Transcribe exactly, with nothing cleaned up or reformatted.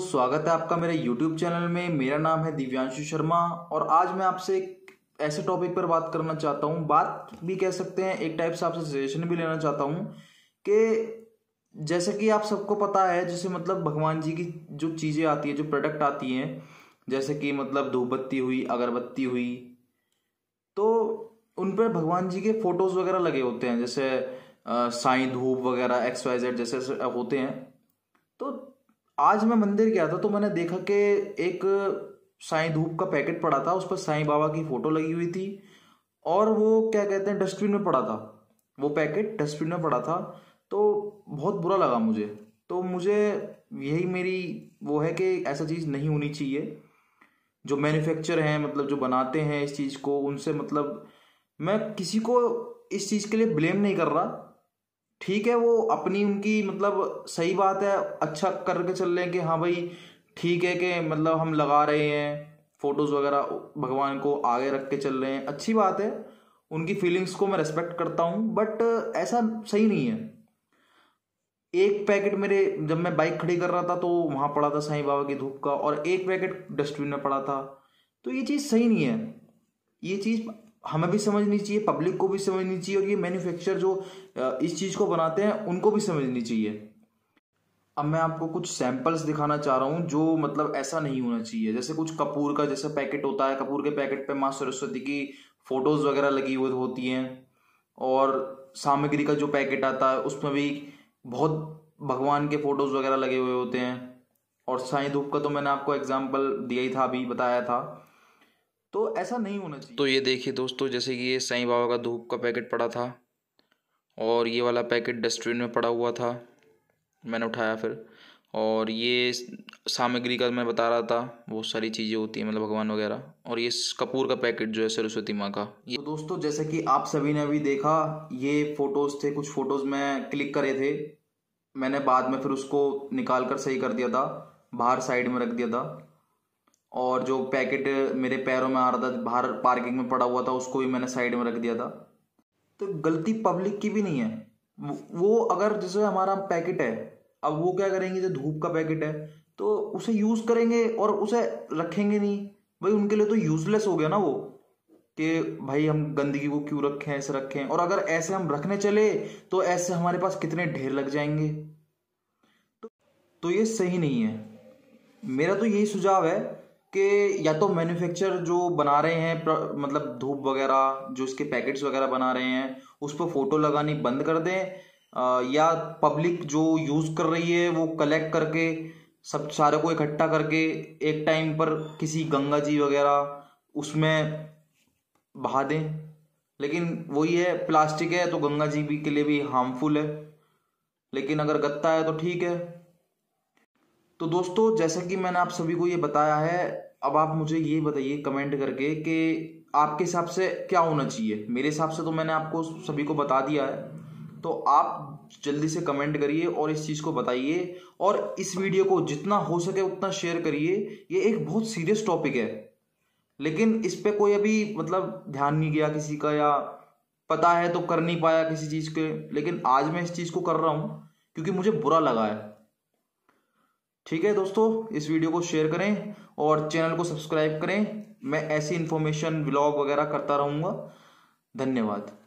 स्वागत है आपका मेरे यूट्यूब चैनल में। मेरा नाम है दिव्यांशु शर्मा और आज मैं आपसे एक ऐसे टॉपिक पर बात करना चाहता हूँ, बात भी कह सकते हैं, एक टाइप से आपसे सजेशन भी लेना चाहता हूँ कि जैसे कि आप सबको पता है, जैसे मतलब भगवान जी की जो चीज़ें आती हैं, जो प्रोडक्ट आती हैं, जैसे कि मतलब धूप बत्ती हुई, अगरबत्ती हुई, तो उन पर भगवान जी के फोटोज वगैरह लगे होते हैं, जैसे अ, साईं धूप वगैरह एक्स वाई जेड जैसे ऐसे होते हैं। तो आज मैं मंदिर गया था तो मैंने देखा कि एक साईं धूप का पैकेट पड़ा था, उस पर साईं बाबा की फोटो लगी हुई थी और वो क्या कहते हैं डस्टबिन में पड़ा था। वो पैकेट डस्टबिन में पड़ा था तो बहुत बुरा लगा मुझे। तो मुझे यही मेरी वो है कि ऐसा चीज़ नहीं होनी चाहिए। जो मैन्युफैक्चर हैं, मतलब जो बनाते हैं इस चीज़ को, उनसे मतलब मैं किसी को इस चीज़ के लिए ब्लेम नहीं कर रहा। ठीक है, वो अपनी उनकी मतलब सही बात है, अच्छा करके चल रहे हैं कि हाँ भाई ठीक है कि मतलब हम लगा रहे हैं फोटोज़ वगैरह, भगवान को आगे रख के चल रहे हैं, अच्छी बात है। उनकी फीलिंग्स को मैं रेस्पेक्ट करता हूँ, बट ऐसा सही नहीं है। एक पैकेट मेरे जब मैं बाइक खड़ी कर रहा था तो वहाँ पड़ा था साईं बाबा की धूप का और एक पैकेट डस्टबिन में पड़ा था। तो ये चीज़ सही नहीं है। ये चीज़ हमें भी समझनी चाहिए, पब्लिक को भी समझनी चाहिए और ये मैन्युफैक्चर जो इस चीज़ को बनाते हैं उनको भी समझनी चाहिए। अब मैं आपको कुछ सैंपल्स दिखाना चाह रहा हूँ जो मतलब ऐसा नहीं होना चाहिए। जैसे कुछ कपूर का जैसा पैकेट होता है, कपूर के पैकेट पे माँ सरस्वती की फोटोज वगैरह लगी हुई होती हैं। और सामग्री का जो पैकेट आता है उसमें भी बहुत भगवान के फोटोज वगैरह लगे हुए होते हैं। और साईं धूप का तो मैंने आपको एग्जाम्पल दिया ही था, अभी बताया था। तो ऐसा नहीं होना चाहिए। तो ये देखिए दोस्तों, जैसे कि ये साईं बाबा का धूप का पैकेट पड़ा था और ये वाला पैकेट डस्टबिन में पड़ा हुआ था, मैंने उठाया फिर। और ये सामग्री का मैं बता रहा था, बहुत सारी चीज़ें होती हैं मतलब भगवान वगैरह। और ये कपूर का पैकेट जो है सरस्वती माँ का। तो दोस्तों जैसे कि आप सभी ने अभी देखा, ये फोटोज़ थे, कुछ फोटोज़ मैं क्लिक करे थे, मैंने बाद में फिर उसको निकाल कर सही कर दिया था, बाहर साइड में रख दिया था। और जो पैकेट मेरे पैरों में आ रहा था, बाहर पार्किंग में पड़ा हुआ था, उसको भी मैंने साइड में रख दिया था। तो गलती पब्लिक की भी नहीं है। वो अगर जैसे हमारा पैकेट है, अब वो क्या करेंगे, जो धूप का पैकेट है तो उसे यूज करेंगे और उसे रखेंगे नहीं। भाई उनके लिए तो यूजलेस हो गया ना वो, कि भाई हम गंदगी को क्यों रखें, ऐसे रखें। और अगर ऐसे हम रखने चले तो ऐसे हमारे पास कितने ढेर लग जाएंगे। तो, तो ये सही नहीं है। मेरा तो यही सुझाव है कि या तो मैन्युफैक्चर जो बना रहे हैं मतलब धूप वगैरह, जो इसके पैकेट्स वगैरह बना रहे हैं, उस पर फोटो लगानी बंद कर दें, या पब्लिक जो यूज कर रही है वो कलेक्ट करके सब सारे को इकट्ठा करके एक टाइम पर किसी गंगा जी वगैरह उसमें बहा दें। लेकिन वही है, प्लास्टिक है तो गंगा जी भी के लिए भी हार्मफुल है, लेकिन अगर गत्ता है तो ठीक है। तो दोस्तों जैसा कि मैंने आप सभी को ये बताया है, अब आप मुझे ये बताइए कमेंट करके कि आपके हिसाब से क्या होना चाहिए। मेरे हिसाब से तो मैंने आपको सभी को बता दिया है, तो आप जल्दी से कमेंट करिए और इस चीज़ को बताइए और इस वीडियो को जितना हो सके उतना शेयर करिए। ये एक बहुत सीरियस टॉपिक है, लेकिन इस पे कोई अभी मतलब ध्यान नहीं गया किसी का, या पता है तो कर नहीं पाया किसी चीज़ के। लेकिन आज मैं इस चीज़ को कर रहा हूँ क्योंकि मुझे बुरा लगा है। ठीक है दोस्तों, इस वीडियो को शेयर करें और चैनल को सब्सक्राइब करें। मैं ऐसी इन्फॉर्मेशन व्लॉग वगैरह करता रहूँगा। धन्यवाद।